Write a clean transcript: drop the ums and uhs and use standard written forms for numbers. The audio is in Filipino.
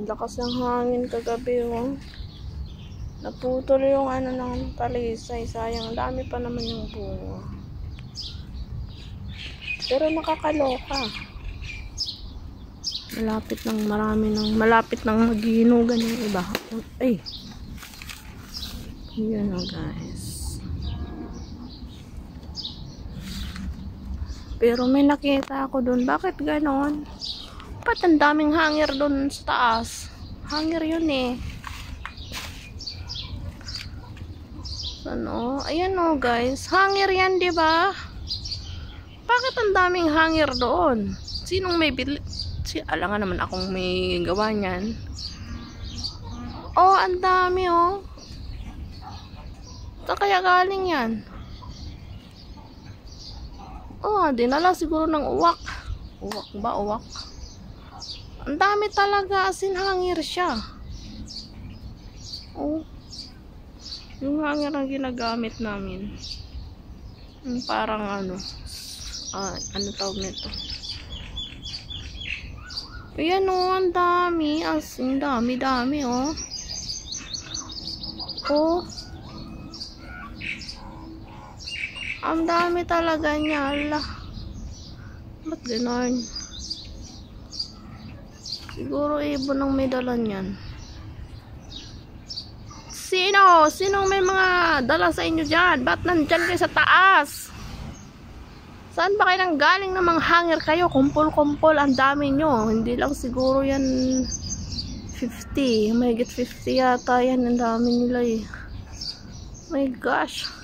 Lakas ng hangin kagabi, oh. Naputol yung ano ng talisay. Sayang, dami pa naman yung bunga. Pero nakakaloka. Malapit nang maghihinugan yung iba. Ay. Yun o, guys. Pero may nakita ako dun. Bakit ganon? Ba't ang daming hangir dun sa taas? Hangir yun eh. Ano? Ayan o, guys. Hangir yan, di ba? Bakit ang daming hangir doon? Sinong may bili? Alangan naman akong may gawa niyan. Oh, ang dami oh. Saan kaya galing yan? Oh, dinala siguro ng uwak. Uwak ba? Uwak. Ang dami talaga, as in hangir siya. Oh. Yung hangir ang ginagamit namin. Yung parang ano tawag nito? Ayan oh, ang dami. As in, dami oh. Oh. Ang dami talaga niya. Ala. Ba't gano'n? Siguro ibon ang may dala niyan. Sinong may mga dala sa inyo dyan? Ba't nandyan kayo sa taas? Saan ba kayo nang galing ng mga hangir kayo? Kumpol-kumpol, ang dami nyo. Hindi lang siguro yan 50. May get 50 yata yan. Ang dami nila eh. My gosh.